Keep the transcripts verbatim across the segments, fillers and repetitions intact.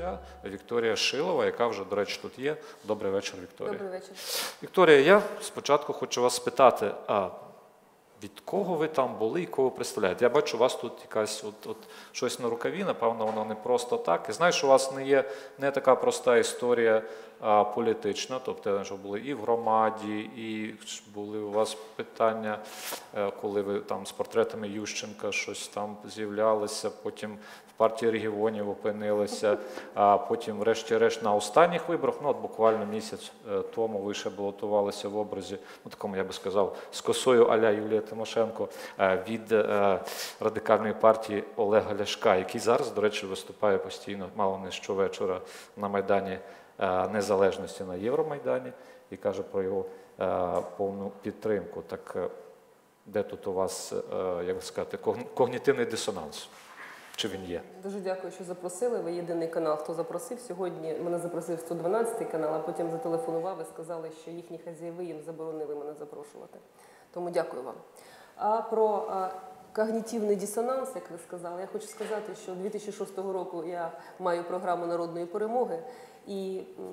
гостя Вікторія Шилова, яка вже, до речі, тут є. Добрий вечір, Вікторія. Добрий вечір. Вікторія, я спочатку хочу вас спитати, а від кого ви там були і кого ви представляєте? Я бачу, у вас тут якась от, от, щось на рукаві, напевно, воно не просто так. І знаєш, у вас не є не така проста історія а, політична, тобто, що були і в громаді, і були у вас питання, коли ви там з портретами Ющенка щось там з'являлися, потім в партії регіонів опинилися, а потім, врешті-решт, на останніх виборах, ну от буквально місяць тому ви ще балотувалися в образі, ну такому, я би сказав, з косою а-ля Юлія Тимошенко від радикальної партії Олега Ляшка, який зараз, до речі, виступає постійно, мало не щовечора на Майдані Незалежності, на Євромайдані, і каже про його повну підтримку. Так де тут у вас, як сказати, когнітивний дисонанс? Чи він є? Дуже дякую, що запросили. Ви єдиний канал, хто запросив. Сьогодні мене запросив сто дванадцятий канал, а потім зателефонував і сказали, що їхні хазяїви їм заборонили мене запрошувати. Тому дякую вам. А про а, когнітивний дисонанс, як ви сказали, я хочу сказати, що дві тисячі шостого року я маю програму народної перемоги, і м,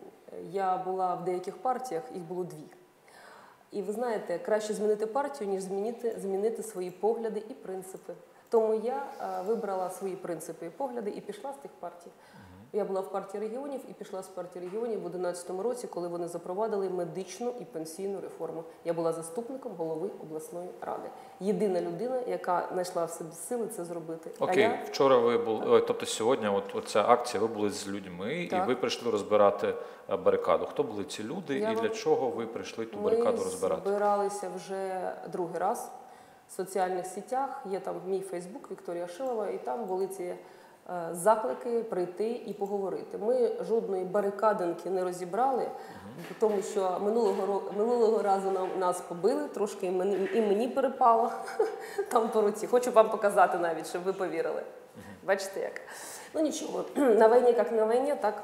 я була в деяких партіях, їх було дві. І ви знаєте, краще змінити партію, ніж змінити, змінити свої погляди і принципи. Тому я а, вибрала свої принципи і погляди і пішла з тих партій. Я була в партії регіонів і пішла з партії регіонів в дві тисячі одинадцятому році, коли вони запровадили медичну і пенсійну реформу. Я була заступником голови обласної ради. Єдина людина, яка знайшла в собі сили це зробити. Окей, а я... вчора ви були, тобто сьогодні от, оця акція, ви були з людьми, так, і ви прийшли розбирати барикаду. Хто були ці люди я і для вам... чого ви прийшли ту барикаду Ми розбирати? Ми збиралися вже другий раз в соціальних сітях. Є там мій Фейсбук Вікторія Шилова, і там були ці заклики прийти і поговорити. Ми жодної барикадинки не розібрали, uh-huh. тому що минулого, минулого разу нам, нас побили, трошки і мені, і мені перепало там по руці. Хочу вам показати навіть, щоб ви повірили. Uh-huh. Бачите як? Ну нічого, на війні як на війні, так.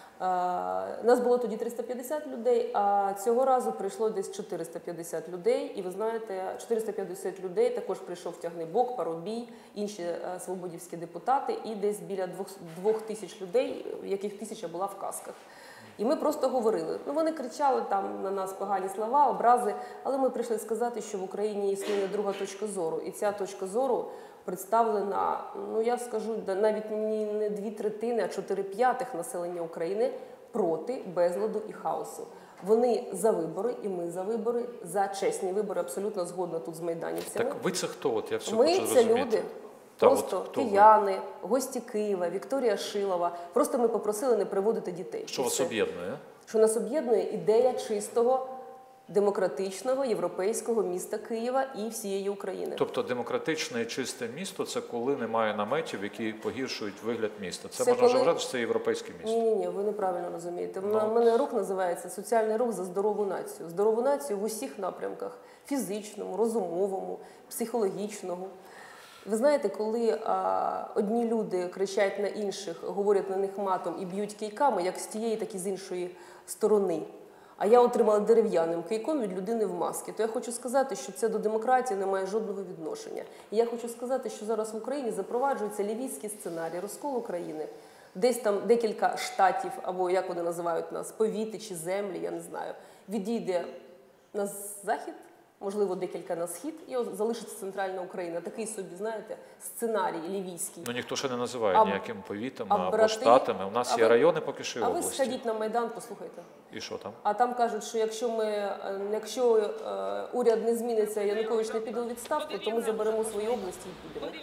Нас було тоді триста п'ятдесят людей, а цього разу прийшло десь чотириста п'ятдесят людей. І ви знаєте, чотириста п'ятдесят людей також прийшов Тягнибок, Парубій, інші свободівські депутати і десь біля двох тисяч людей, яких тисяча була в касках. І ми просто говорили. Ну, вони кричали там на нас погані слова, образи, але ми прийшли сказати, що в Україні існує друга точка зору. І ця точка зору представлена, ну я скажу, навіть не дві третини, а чотири п'ятих населення України проти безладу і хаосу. Вони за вибори, і ми за вибори, за чесні вибори, абсолютно згодна тут з майданівцями. Так ви це хто? От я все ми хочу це зрозуміти. Люди, Та, просто от, кияни, гості Києва, Вікторія Шилова. Просто ми попросили не приводити дітей. Що вас об'єднує? Що нас об'єднує ідея чистого, демократичного, європейського міста Києва і всієї України. Тобто демократичне і чисте місто – це коли немає наметів, які погіршують вигляд міста. Це, це можна коли... вважати, що це європейське місто? Ні-ні-ні, ви неправильно розумієте. У No. мене рух називається «Соціальний рух за здорову націю». Здорову націю в усіх напрямках – фізичному, розумовому, психологічному. Ви знаєте, коли а, одні люди кричать на інших, говорять на них матом і б'ють кийками, як з тієї, так і з іншої сторони, а я отримала дерев'яним кийком від людини в масці, то я хочу сказати, що це до демократії не має жодного відношення. І я хочу сказати, що зараз в Україні запроваджується лівійський сценарій, розкол України. Десь там декілька штатів, або як вони називають нас, повіти чи землі, я не знаю, відійде на захід, можливо, декілька на схід, і залишиться центральна Україна. Такий собі, знаєте, сценарій лівійський. Ну ніхто ще не називає а, ніяким повітами а або брати, штатами. У нас є ви, райони поки що і а області. А ви сходіть на Майдан, послухайте. І що там? А там кажуть, що якщо, ми, якщо е, уряд не зміниться, Янукович не піде у відставку, то ми заберемо свої області і підемо.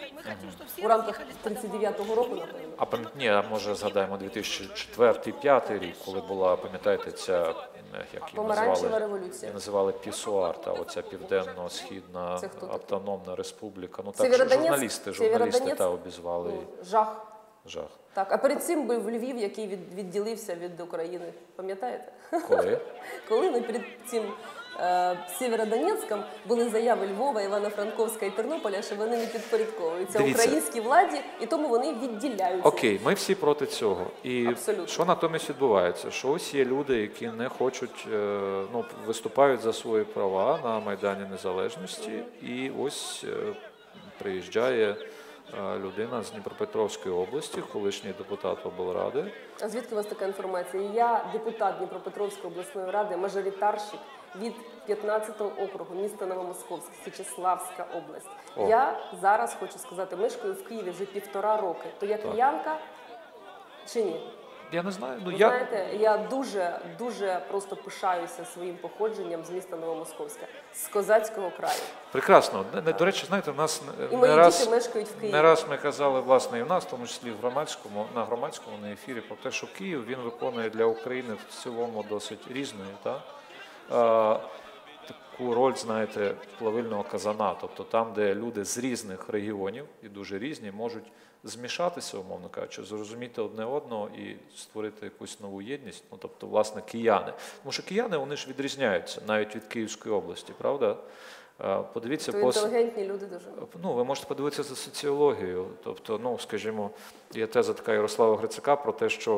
У рамках тридцять дев'ятого року, напевно. А ні, а може згадаємо дві тисячі четвертий - дві тисячі п'ятий рік, коли була, пам'ятаєте, ця, як її називали, революція. називали ПІСУАР, та оця Південно-Східна Автономна Республіка. Ну так, журналісти, журналісти та обізвали. Жах. Жах. Так, а перед цим був Львів, який від, відділився від України. Пам'ятаєте? Коли? Коли ми перед цим е, Сєвєродонецьком були заяви Львова, Івано-Франковська і Тернополя, що вони не підпорядковуються Дивіться. Українській владі, і тому вони відділяються. Окей, ми всі проти цього. І абсолютно. Що натомість відбувається? Що ось є люди, які не хочуть, ну, виступають за свої права на Майдані Незалежності, і ось приїжджає е, людина з Дніпропетровської області, колишній депутат облради. А звідки у вас така інформація? Я депутат Дніпропетровської обласної ради, мажоритарщик від п'ятнадцятого округу міста Новомосковськ, Січеславська область. О. Я зараз, хочу сказати, мешкаю в Києві вже півтора роки. То я Так. киянка чи ні? Я не знаю, ну Ви я... знаєте, я дуже, дуже просто пишаюся своїм походженням з міста Новомосковська, з козацького краю. Прекрасно. Не- не- До речі, знаєте, в нас І не мої раз, діти мешкають в Києві. не раз ми казали, власне, і в нас, в тому числі в громадському, на громадському на ефірі, про те, що Київ, він виконує для України в цілому досить різної, та? А, таку роль, знаєте, плавильного казана. Тобто там, де люди з різних регіонів, і дуже різні, можуть змішатися, умовно кажучи, зрозуміти одне одного і створити якусь нову єдність, ну, тобто, власне, кияни. Тому що кияни, вони ж відрізняються навіть від Київської області, правда? А, Подивіться, То по... інтелігентні люди дуже. Ну, ви можете подивитися за соціологією. Тобто, ну, скажімо, є теза така Ярослава Грицака про те, що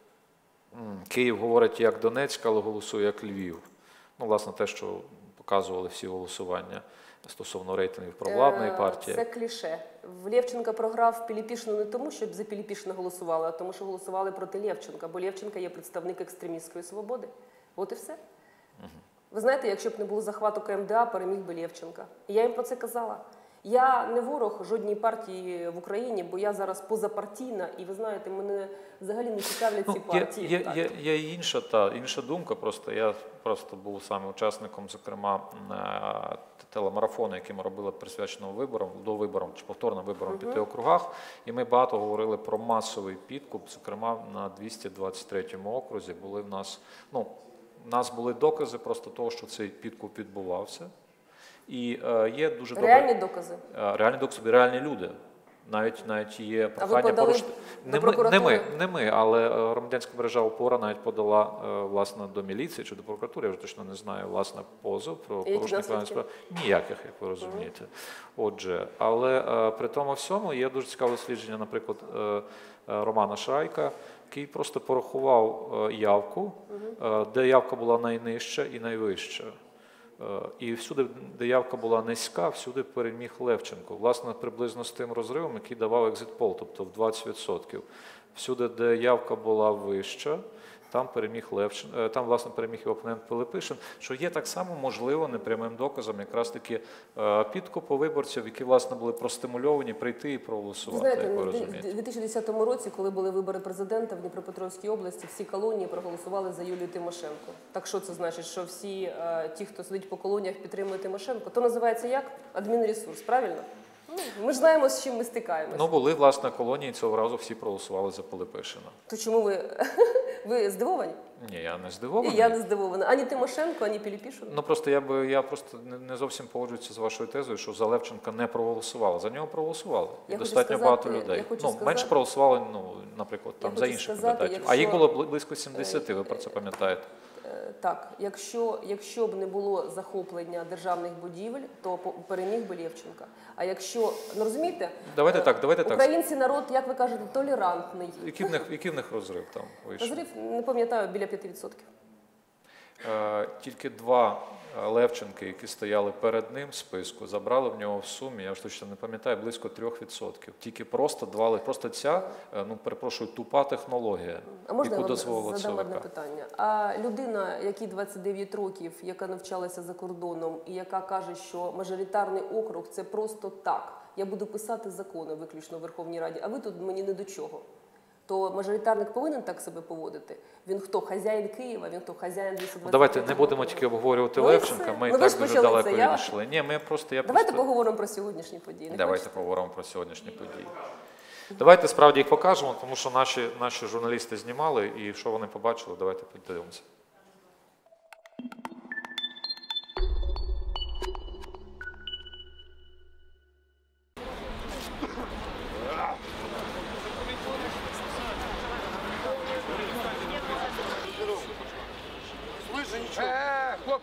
м, Київ говорить як Донецьк, але голосує як Львів. Ну, власне, те, що показували всі голосування стосовно рейтингів провладної Е, партії. Це кліше. В Лєвченка програв Піліпішину не тому, щоб за Піліпішина голосували, а тому, що голосували проти Лєвченка, бо Лєвченка є представник екстремістської свободи. От і все. Угу. Ви знаєте, якщо б не було захвату КМДА, переміг би Лєвченка. І я їм про це казала. Я не ворог жодній партії в Україні, бо я зараз позапартійна, і ви знаєте, мене взагалі не цікавлять ці Ну, є, партії. є, Так. є, є і інша, та, інша думка, просто я просто був саме учасником, зокрема, е, телемарафону, який ми робили присвяченого виборам, до виборам чи повторним виборам в п'яти округах, і ми багато говорили про масовий підкуп, зокрема на двісті двадцять третьому окрузі були в нас, ну, в нас були докази просто того, що цей підкуп відбувався. І е, є дуже добре... Реальні докази? Е, реальні докази, реальні люди. Навіть, навіть є прохання подали порушити. до Не ми, не, прокуратури? ми, не ми, але е, громадянська мережа «Опора» навіть подала е, власне, до міліції чи до прокуратури, я вже точно не знаю, власне, позов про Які порушення наслідки? кримінальних справ. Ніяких, як ви розумієте. Отже, але е, при тому всьому є дуже цікаве дослідження, наприклад, е, е, Романа Шрайка, який просто порахував е, явку, е, де явка була найнижча і найвища. І всюди, де явка була низька, всюди переміг Левченко. Власне, приблизно з тим розривом, який давав екзит-пол, тобто в двадцять відсотків. Всюди, де явка була вища, там переміг Левченко, там, власне, переміг його опонент Пилипишин, що є так само, можливо, непрямим доказом якраз таки підкупу виборців, які, власне, були простимульовані прийти і проголосувати, Ви як ви знаєте, розумієте. у дві тисячі десятому році, коли були вибори президента в Дніпропетровській області, всі колонії проголосували за Юлію Тимошенко. Так що це значить, що всі е, ті, хто сидить по колоніях, підтримують Тимошенко? То називається як? Адмінресурс, правильно? Ну, ми ж знаємо, з чим ми стикаємося. Ну, були, власне, колонії, цього разу всі проголосували за Пилипишина. То чому ви, ви здивовані? Ні, я не І здивований. я не здивована. Ані Тимошенко, ані Піліпішин. Ну просто я би я просто не, не зовсім погоджуюся з вашою тезою, що за Левченка не проголосували. За нього проголосували. І Я хочу достатньо сказати- багато я людей. хочу Ну, сказати- менше проголосували, ну, наприклад, там Я за хочу інших сказати, кандидатів. якщо- А їх було бли- близько сімдесят, ви про це пам'ятаєте. Е, Так, якщо, якщо б не було захоплення державних будівель, то по- переміг би Лєвченка. А якщо, ну розумієте, Давайте е, так, давайте так. українці народ, як ви кажете, толерантний. Який в них, який в них розрив там вийшов? Розрив, не пам'ятаю, біля п'яти відсотків. Е, Тільки два е, Левченки, які стояли перед ним в списку, забрали в нього в сумі, я ж точно не пам'ятаю, близько трьох відсотків. Тільки просто два, Лев- просто ця, е, ну перепрошую, тупа технологія, А можна я яку вам дозволила задам одне ЦВК. питання? А людина, якій двадцять дев'ять років, яка навчалася за кордоном і яка каже, що мажоритарний округ – це просто так, я буду писати закони виключно в Верховній Раді, а ви тут мені не до чого. То мажоритарник повинен так себе поводити? Він хто, хазяїн Києва, він хто, хазяїн двісті двадцять Ну, давайте третього не будемо округу? тільки обговорювати Ну і Левченка, все. ми і Ну, ви так ж дуже почали далеко це, я- відійшли. Ні, ми просто, я Давайте просто... поговоримо про сьогоднішні події. Не Давайте хочете? поговоримо про сьогоднішні події. Давайте справді їх покажемо, тому що наші, наші журналісти знімали, і що вони побачили, давайте подивимося. Е, хлоп.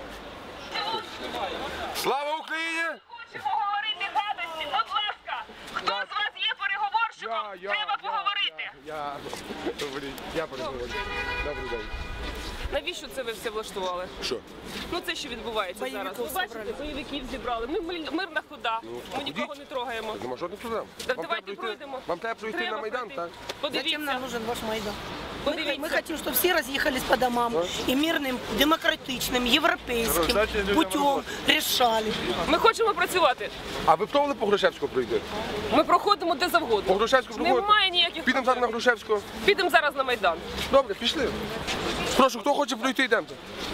Слава Україні! Хочемо говорити гадості, будь ласка. Хто з вас є переговорщиком? Треба поговорити. Я, я, я, я переговорю. Добрий день. Навіщо це ви все влаштували? Що? Ну це що відбувається зараз? Ви бачите, бойовиків зібрали. Ми мир- мирна хода. Ми нікого не трогаємо. Нема жодних проблем. Так Вам давайте треба пройти- пройдемо. Вам треба пройти Треба на Майдан, пройти. так? Зачем Подивіться. нам нужен ваш Майдан? Мы, Подивіться. мы хотим, чтобы все разъехались по домам и мирным, демократичным, европейским путем решали. Ми хочемо працювати. А ви пробували по Грушевську пройти? Ми проходимо де По завгодно. Грушевську проходите? Немає ніяких Підемо зараз на проблем. Грушевську. Підемо зараз на Майдан. Добре, пішли. Прошу, хто хоче пройти, йдемте.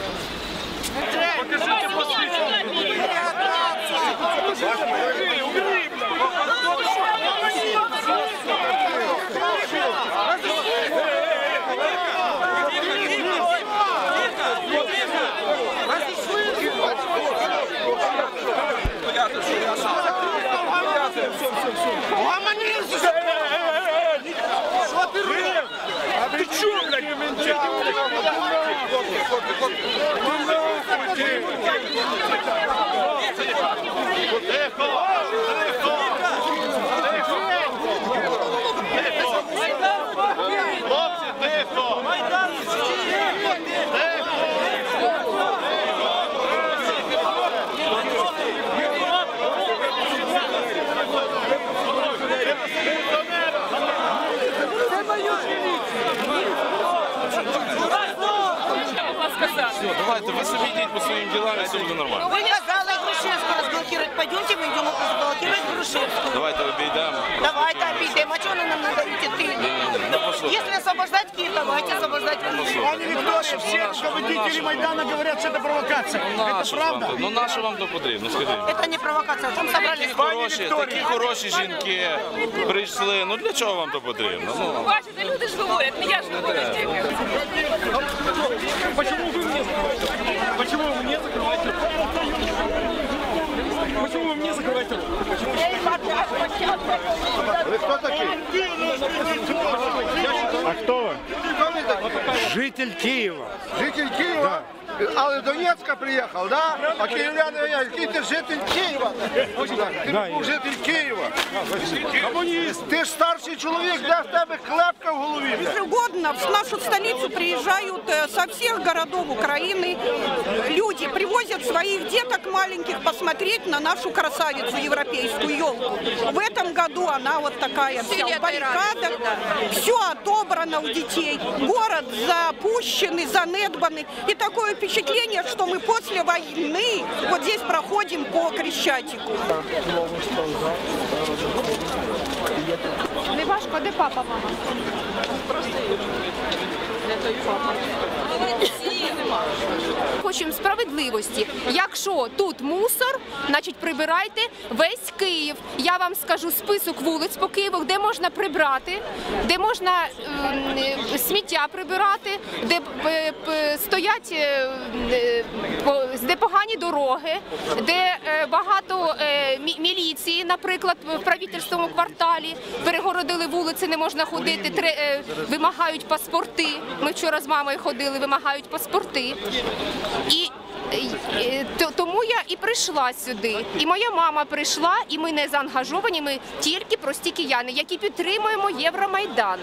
Давайте, ви собі йдіть по своїм ділам, і все буде нормально. Вы сказали Грушевскую разблокировать. Пойдемте, мы идем разблокировать Грушевскую. Давайте обійдемо. Давайте обидим. А что вы нам надаете ты? Если освобождать Киев, давайте освобождать Киев. Пане Виктория, все руководители Майдана говорят, что это провокация. Это Нащо правда? вам то? Ну нащо вам то потрібно? Скажіть. Это не провокация. Там собрались. Хороші, такі хороші жінки прийшли. Ну для чого вам то потрібно? Ну, Бачите, люди ж говорять, не я ж говорю тільки. Почему вы мне закрываете? Почему вы мне закрываете? Почему вы мне закрываете? Вы кто такие? А кто вы? Житель Киева. Житель Киева? Але з Донецька приїхав, да? А київляни, який ти житель Києва? Ти Да, був я. житель Києва. Коммунист. Ти ж старший чоловік, де в тебе клепка в голові? Ежегодно в нашу столицу приезжают э, со всех городов Украины люди, привозят своих деток маленьких посмотреть на нашу красавицу европейскую елку. В этом году она вот такая вся в баррикадах, все отобрано у детей, город запущенный, занедбанный. И такое впечатление, что мы после войны вот здесь проходим по Крещатику. Не важко, де папа, мама? Хочемо справедливості. Якщо тут мусор, значить прибирайте весь Київ. Я вам скажу список вулиць по Києву, де можна прибрати, де можна е, сміття прибирати, де е, е, стоять, е, е, по- де погані дороги, де е, багато е, мі- міліції, наприклад, в правительському кварталі перегородили вулиці, не можна ходити, тре, е, вимагають паспорти. Ми вчора з мамою ходили, вимагають паспорти. І е, то- тому я і прийшла сюди. І моя мама прийшла, і ми не заангажовані, ми тільки прості кияни, які підтримуємо Євромайдан.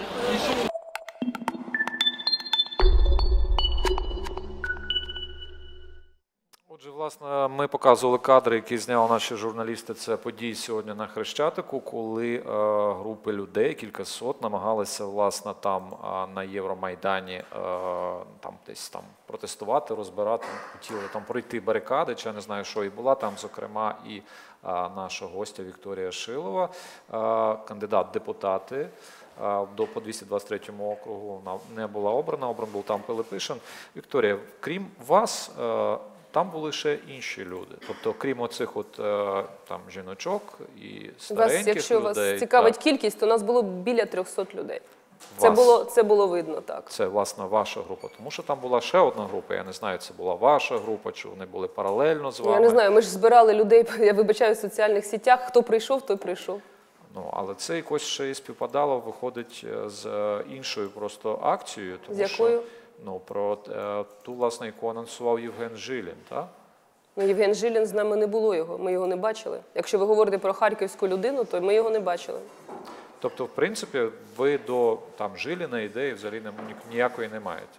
Отже, власне, ми показували кадри, які зняли наші журналісти. Це події сьогодні на Хрещатику, коли е, групи людей, кількасот, намагалися власне там е, на Євромайдані е, там десь там протестувати, розбирати, хотіли там пройти барикади, чи я не знаю, що і була там, зокрема, і е, наша гостя Вікторія Шилова, е, кандидат в депутати. е, До по двісті двадцять третьому округу вона не була обрана, обран був там Пилипишин. Вікторія, крім вас, е, там були ще інші люди. Тобто, крім оцих от, е, там, жіночок і Вас, стареньких якщо людей. вас цікавить так, кількість, то нас було біля трьохсот людей. Це вас. було, це було видно, так. Це, власне, ваша група. Тому що там була ще одна група. Я не знаю, це була ваша група, чи вони були паралельно з вами. Я не знаю, ми ж збирали людей, я вибачаю, в соціальних сітях. Хто прийшов, той прийшов. Ну, але це якось ще і співпадало, виходить, з е, іншою просто акцією. Тому З якою? Що, ну, про е, ту, власне, яку анонсував Євген Жилін, так? Ну, Євген Жилін, з нами не було його, ми його не бачили. Якщо ви говорите про харківську людину, то ми його не бачили. Тобто, в принципі, ви до там Жиліна ідеї взагалі ні- ніякої не маєте.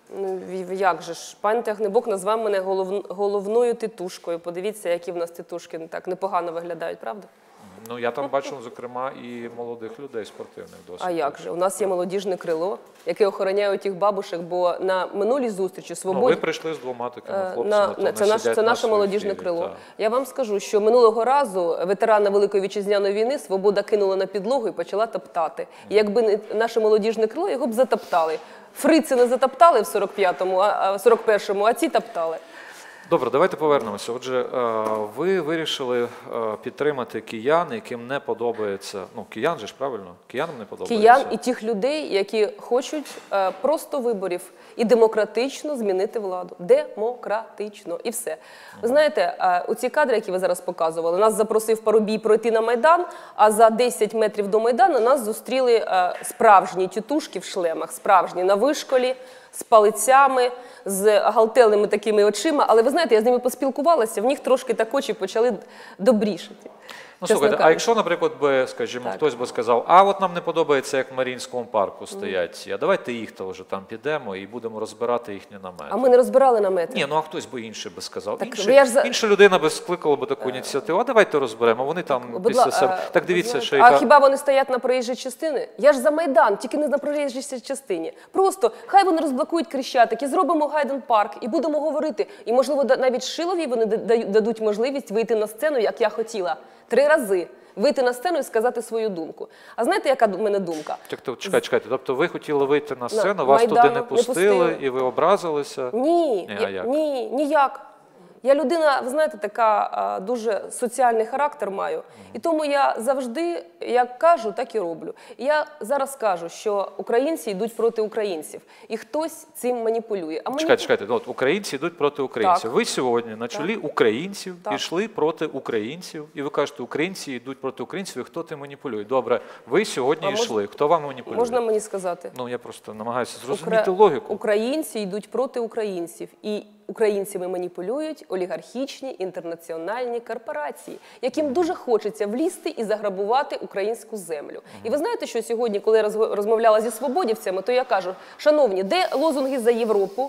Ну, як же ж, пан Тягнебок назвав мене голов... головною титушкою. Подивіться, які в нас титушки не так непогано виглядають, правда? Ну, я там бачив, зокрема, і молодих людей спортивних досить. А як же? У нас є молодіжне крило, яке охороняє тих бабушек, бо на минулій зустрічі «Свободі» Ну, ви прийшли з двома такими хлопцями, на, то не це, наш, сидять це на наше своїй молодіжне філі, крило. так. Я вам скажу, що минулого разу ветерана Великої Вітчизняної війни «Свобода» кинула на підлогу і почала топтати. І якби не наше молодіжне крило, його б затоптали. Фрици не затоптали в сорок п'ятому, а сорок першому, а ці топтали. Добре, давайте повернемося. Отже, ви вирішили підтримати киян, яким не подобається, ну, киян же ж, правильно? Киянам не подобається. Киян і тих людей, які хочуть просто виборів і демократично змінити владу. Демократично. І все. Ви знаєте, оці кадри, які ви зараз показували, нас запросив Парубій пройти на Майдан, а за десять метрів до Майдану нас зустріли справжні тітушки в шлемах, справжні, на вишколі, з палицями, з оголтелими такими очима. Але ви знаєте, я з ними поспілкувалася, в них трошки так очі почали добрішати. Ну, слухайте, а якщо, наприклад, би, скажімо, Так. хтось би сказав, а от нам не подобається, як в Маріїнському парку стоять ці, а давайте їх то вже там підемо і будемо розбирати їхні намети. А ми не розбирали намети. Ні, ну а хтось би інший би сказав. Так, Інший, я ж за- Інша людина би скликала би таку ініціативу, а давайте розберемо, вони там Будь після ла- себе. а, Так дивіться, знаєте, що А яка... хіба вони стоять на проїжджій частині? Я ж за Майдан, тільки не на проїжджій частині. Просто хай вони розблокують Крещатик і зробимо Гайден парк, і будемо говорити. І, можливо, да- навіть Шиловій вони да- дадуть можливість вийти на сцену, як я хотіла. Три рази. Вийти на сцену і сказати свою думку. А знаєте, яка в мене думка? Так, то, чекайте, чекайте, тобто ви хотіли вийти на сцену, На вас Майдану туди не не пустили, пустили. і ви образилися? Ні, Ні, а я- як? ні, ніяк. Я людина, ви знаєте, така а, дуже соціальний характер маю. І тому я завжди, як кажу, так і роблю. І я зараз кажу, що українці йдуть проти українців. І хтось цим маніпулює. А мені... Чекайте, чекайте, ну, от українці йдуть проти українців. Так. Ви сьогодні на чолі українців Так. йшли проти українців, і ви кажете, українці йдуть проти українців, і хто тим маніпулює? Добре, ви сьогодні А мож- йшли, хто вам маніпулює? Можна мені сказати? Ну, я просто намагаюся зрозуміти Укра- логіку. Українці йдуть проти українців. І українцями маніпулюють олігархічні інтернаціональні корпорації, яким дуже хочеться влізти і заграбувати українську землю. І ви знаєте, що сьогодні, коли я розго- розмовляла зі свободівцями, то я кажу, шановні, де лозунги за Європу?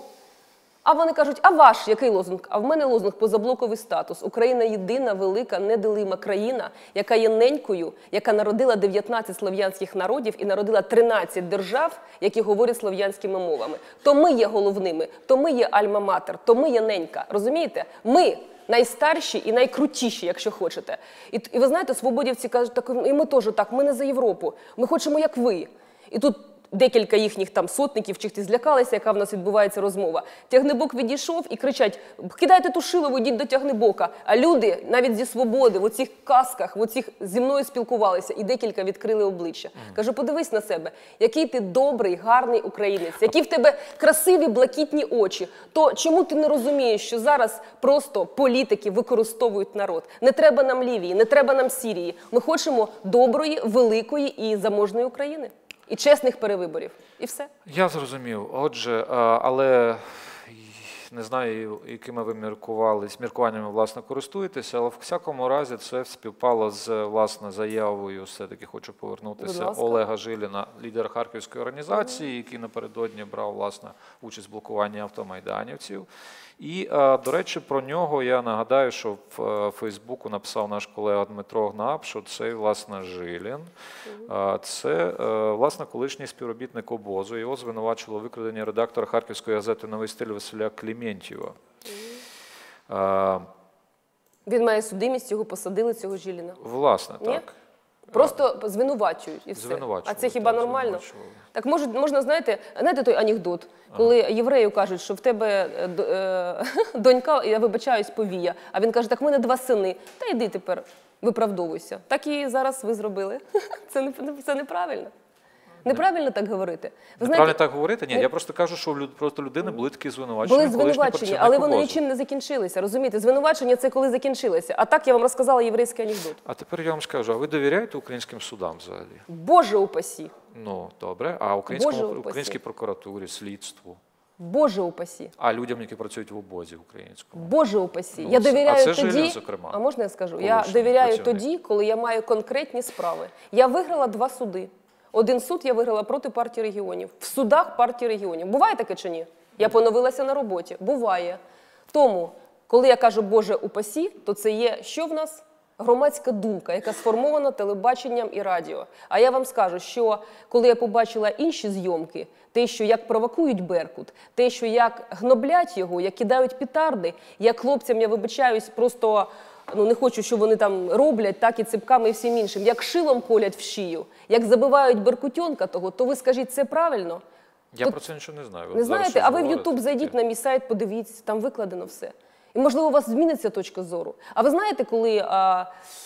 А вони кажуть, а ваш який лозунг? А в мене лозунг позаблоковий статус. Україна єдина, велика, неделима країна, яка є ненькою, яка народила дев'ятнадцять слов'янських народів і народила тринадцять держав, які говорять слов'янськими мовами. То ми є головними, то ми є альма-матер, то ми є ненька. Розумієте? Ми найстарші і найкрутіші, якщо хочете. І, і ви знаєте, свободівці кажуть, так, і ми теж так, ми не за Європу, ми хочемо як ви. І тут декілька їхніх там сотників чи хтось злякалися, яка в нас відбувається розмова. Тягнебок відійшов і кричать, кидайте ту Шилову, йдіть до Тягнебока. А люди навіть зі свободи, в оцих касках, в оцих зі мною спілкувалися і декілька відкрили обличчя. Кажу, подивись на себе, який ти добрий, гарний українець, які в тебе красиві блакитні очі. То чому ти не розумієш, що зараз просто політики використовують народ? Не треба нам Лівії, не треба нам Сірії. Ми хочемо доброї, великої і заможної України. І чесних перевиборів. І все. Я зрозумів. Отже, а, але не знаю, якими ви міркувались, міркуваннями, власне, користуєтеся, але в всякому разі це співпало з, власне, заявою, все-таки хочу повернутися, Будь ласка. Олега Жиліна, лідера Харківської організації, який напередодні брав, власне, участь в блокуванні автомайданівців. І, а, до речі, про нього я нагадаю, що в а, Фейсбуку написав наш колега Дмитро Гнап, що цей, власне, Жилін, а, це, а, власне, колишній співробітник обозу. Його звинувачувало викрадення редактора Харківської газети «Новий стиль» Василя Кліментьєва. А, Він має судимість, його посадили, цього Жиліна. власне, Ні? так. Просто звинувачують і все. Звинувачували, А це хіба так, нормально? звинувачували. Так може, можна, знаєте, знаєте той анекдот, коли єврею кажуть, що в тебе е, д- е, донька, я вибачаюсь, повія, а він каже, так в мене два сини, та йди тепер, виправдовуйся. Так і зараз ви зробили. Це, не, це неправильно. Неправильно так говорити. Ви Неправильно знаєте, так говорити? Ні, ну, я просто кажу, що в люд- проти людини були такі звинувачення. були колишній звинувачення, працівник але вони обозу. нічим не закінчилися, розумієте? Звинувачення – це коли закінчилися. А так я вам розказала єврейський анекдот. А тепер я вам скажу, а ви довіряєте українським судам взагалі? Боже упасі! Ну, добре. А українському, Боже упасі. українській прокуратурі, слідству? Боже упасі! А людям, які працюють в обозі українському? Боже упасі. Ну, Я це- довіряю а це тоді, Жилін, зокрема, а можна я скажу? Я колишній довіряю працівник. тоді, коли я маю конкретні справи. Я виграла два суди. Один суд я виграла проти партії регіонів. В судах партії регіонів. Буває таке чи ні? Я поновилася на роботі. Буває. Тому, коли я кажу «Боже упасі», то це є, що в нас? Громадська думка, яка сформована телебаченням і радіо. А я вам скажу, що коли я побачила інші зйомки, те, що як провокують Беркут, те, що як гноблять його, як кидають петарди, як хлопцям, я вибачаюсь, просто ну, не хочу, що вони там роблять, так і ципками і всім іншим, як шилом колять в шию, як забивають беркутьонка того, то ви скажіть, це правильно? Я Тут... про це нічого не знаю. Не знаєте? А ви в Ютуб зайдіть на мій сайт, подивіться, там викладено все. І, можливо, у вас зміниться точка зору. А ви знаєте, коли, а,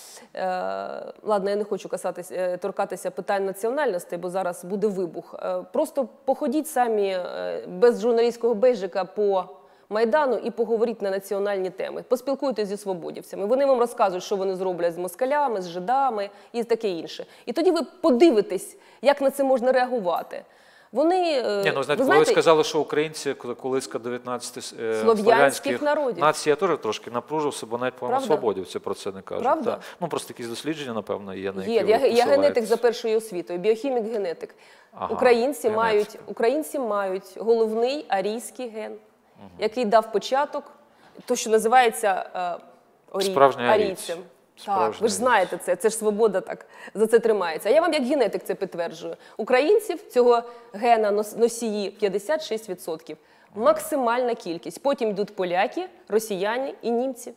е, ладно, я не хочу касатися, торкатися питань національності, бо зараз буде вибух. Е, просто походіть самі е, без журналістського бейджика по Майдану і поговоріть на національні теми. Поспілкуйтесь зі свободівцями. Вони вам розказують, що вони зроблять з москалями, з жидами і таке інше. І тоді ви подивитесь, як на це можна реагувати. Вони, Ні, ну, знаєте, коли знаєте, ви сказали, що українці, колиска дев'ятнадцяти слов'янських народів. націй, я теж трошки напружився, бо навіть, по-моєму, свободівці про це не кажуть. Правда? Та. Ну, просто якісь дослідження, напевно, є, на які Є. ви Я, я посилаєтесь. генетик за першою освітою, біохімік-генетик. Ага, українці, генетик. мають, українці мають головний арійський ген, угу. який дав початок, то, що називається е, орій, Справжній арійць. арійцем. Справжній Так, ви ж знаєте це, це ж свобода так за це тримається. А я вам як генетик це підтверджую. Українців цього гена носії п'ятдесят шість відсотків. Максимальна кількість. Потім йдуть поляки, росіяни і німці.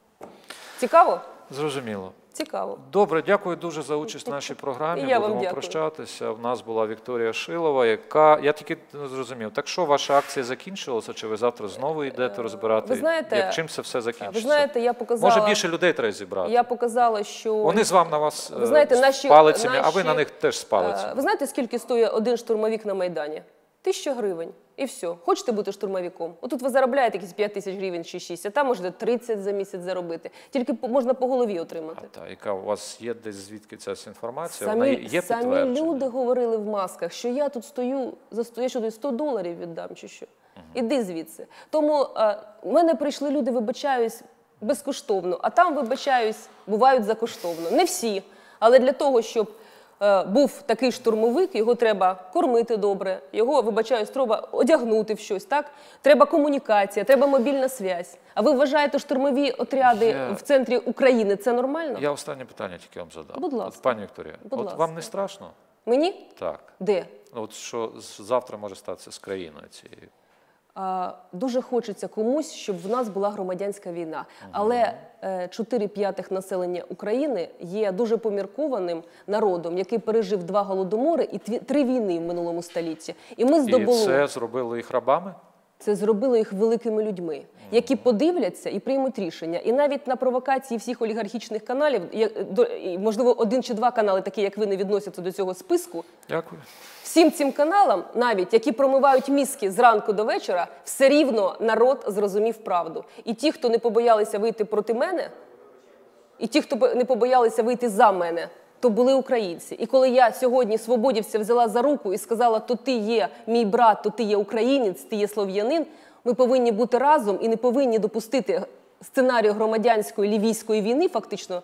Цікаво? Зрозуміло. Цікаво. Добре, дякую дуже за участь в нашій програмі. І я вам Будемо дякую. прощатися. В нас була Вікторія Шилова, яка... Я тільки не зрозумів, так що ваша акція закінчилася, чи ви завтра знову йдете розбирати? Ви знаєте, як, чим це все закінчиться? Ви знаєте, я показала... Може, більше людей треба зібрати? Я показала, що... Вони з вам на вас ви знаєте, з наші, палицями, наші... а ви на них теж з палицями. Ви знаєте, скільки стоїть один штурмовик на Майдані? Тисяча гривень. І все. Хочете бути штурмовиком? Отут ви заробляєте якісь п'ять тисяч гривень чи шість, а там можете тридцять за місяць заробити. Тільки можна по голові отримати. А, та, яка у вас є десь звідки ця інформація? Самі, Вона є самі підтверджена? люди говорили в масках, що я тут стою, за сто, я що, сто доларів віддам чи що. Угу. Іди звідси. Тому а, в мене прийшли люди, вибачаюсь, безкоштовно, а там, вибачаюсь, бувають закоштовно. Не всі, але для того, щоб був такий штурмовик, його треба кормити добре, його, вибачаюсь, треба одягнути в щось, так? Треба комунікація, треба мобільна зв'язь. А ви вважаєте, штурмові отряди Я... в центрі України – це нормально? Я останнє питання тільки вам задав. Будь ласка. От, пані Вікторія, Будь от ласка. вам не страшно? Мені? Так. Де? От що завтра може статися з країною цією? А, дуже хочеться комусь, щоб в нас була громадянська війна. Угу. Але е, чотири п'ятих населення України є дуже поміркованим народом, який пережив два голодомори і дві, три війни в минулому столітті. І ми здобули... І це зробило їх рабами? Це зробило їх великими людьми, які подивляться і приймуть рішення. І навіть на провокації всіх олігархічних каналів, можливо, один чи два канали, такі як ви, не відносяться до цього списку. Дякую. Всім цим каналам, навіть, які промивають мізки зранку до вечора, все рівно народ зрозумів правду. І ті, хто не побоялися вийти проти мене, і ті, хто не побоялися вийти за мене, то були українці. І коли я сьогодні свободівця взяла за руку і сказала, то ти є мій брат, то ти є українець, ти є слов'янин, ми повинні бути разом і не повинні допустити сценарію громадянської лівійської війни, фактично,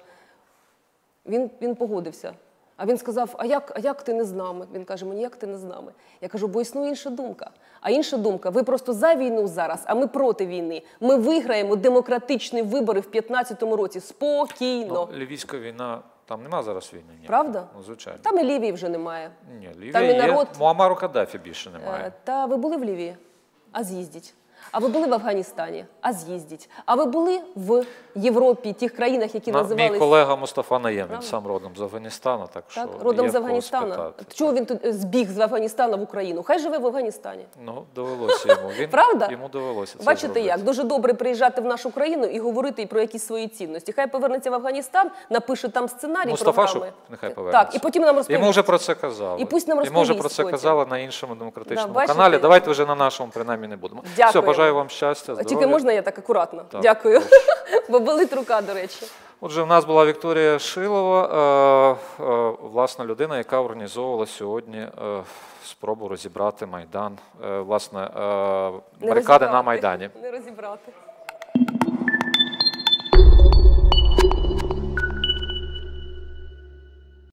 він, він погодився. А він сказав, а як, а як ти не з нами? Він каже мені, як ти не з нами? Я кажу, бо існує інша думка. А інша думка, ви просто за війну зараз, а ми проти війни. Ми виграємо демократичні вибори в п'ятнадцятому році. Спокійно. Ну, лівійська війна, там нема зараз війни. Ні. Правда? Ну, звичайно. Там і Лівії вже немає. Ні, Лівія там і народ... є, Муаммару Каддафі більше немає. Е, та ви були в Лівії? А з'їздіть. А ви були в Афганістані? А з'їздіть. А ви були в Європі, тих країнах, які На, називались... Мій колега Мустафа Наєм, він сам родом з Афганістану, так, так що родом є з Афганістану. спитати. Чого він тут збіг з Афганістану в Україну? Хай живе в Афганістані. Ну, довелося йому. Він, Правда? Йому довелося це Бачите зробити. як? Дуже добре приїжджати в нашу країну і говорити про якісь свої цінності. Хай повернеться в Афганістан, напише там сценарій, Мустафа, програми. що нехай повернеться. Так, і потім нам розповість. Йому вже про це казали. І пусть нам Йому вже про розповість це потім. казали на іншому демократичному Да, каналі. бачите? Давайте вже на нашому, принаймні, не будемо. Дякую. Все, бажаю вам щастя, здоров'я. Тільки можна я так акуратно? Так. Дякую. Бо болить рука, до речі. Отже, в нас була Вікторія Шилова, е, е, власна людина, яка організовувала сьогодні е, спробу розібрати Майдан, е, власне, е, барикади на Майдані. Не розібрати.